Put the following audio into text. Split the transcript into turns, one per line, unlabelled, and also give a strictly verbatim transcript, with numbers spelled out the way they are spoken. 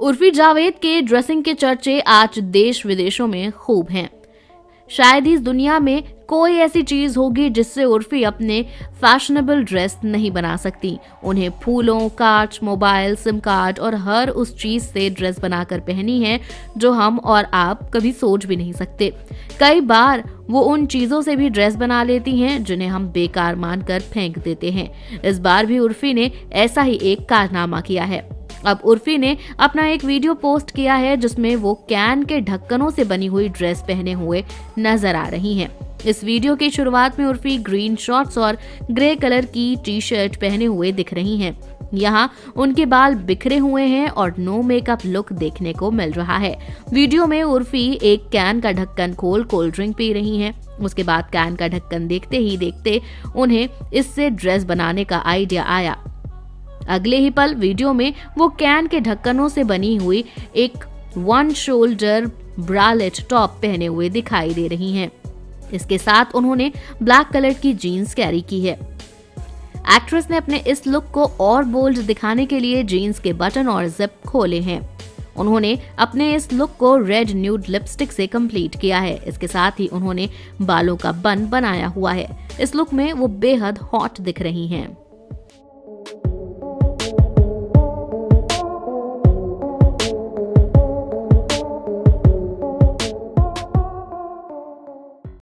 उर्फी जावेद के ड्रेसिंग के चर्चे आज देश विदेशों में खूब हैं। शायद ही इस दुनिया में कोई ऐसी चीज होगी जिससे उर्फी अपने फैशनेबल ड्रेस नहीं बना सकती। उन्हें फूलों, कांच, मोबाइल, सिम कार्ड और हर उस चीज से ड्रेस बनाकर पहनी है जो हम और आप कभी सोच भी नहीं सकते। कई बार वो उन चीजों से भी ड्रेस बना लेती हैं जिन्हें हम बेकार मानकर फेंक देते हैं। इस बार भी उर्फी ने ऐसा ही एक कारनामा किया है। अब उर्फी ने अपना एक वीडियो पोस्ट किया है जिसमें वो कैन के ढक्कनों से बनी हुई ड्रेस पहने हुए नजर आ रही हैं। इस वीडियो की शुरुआत में उर्फी ग्रीन शॉर्ट्स और ग्रे कलर की टी शर्ट पहने हुए दिख रही हैं। यहाँ उनके बाल बिखरे हुए हैं और नो मेकअप लुक देखने को मिल रहा है। वीडियो में उर्फी एक कैन का ढक्कन खोल कोल्ड ड्रिंक पी रही हैं। उसके बाद कैन का ढक्कन देखते ही देखते उन्हें इससे ड्रेस बनाने का आइडिया आया। अगले ही पल वीडियो में वो कैन के ढक्कनों से बनी हुई एक वन शोल्डर ब्रालेट टॉप पहने हुए दिखाई दे रही हैं। इसके साथ उन्होंने ब्लैक कलर की जीन्स कैरी की है। एक्ट्रेस ने अपने इस लुक को और बोल्ड दिखाने के लिए जीन्स के बटन और जिप खोले हैं। उन्होंने अपने इस लुक को रेड न्यूड लिपस्टिक से कंप्लीट किया है। इसके साथ ही उन्होंने बालों का बन बनाया हुआ है। इस लुक में वो बेहद हॉट दिख रही हैं।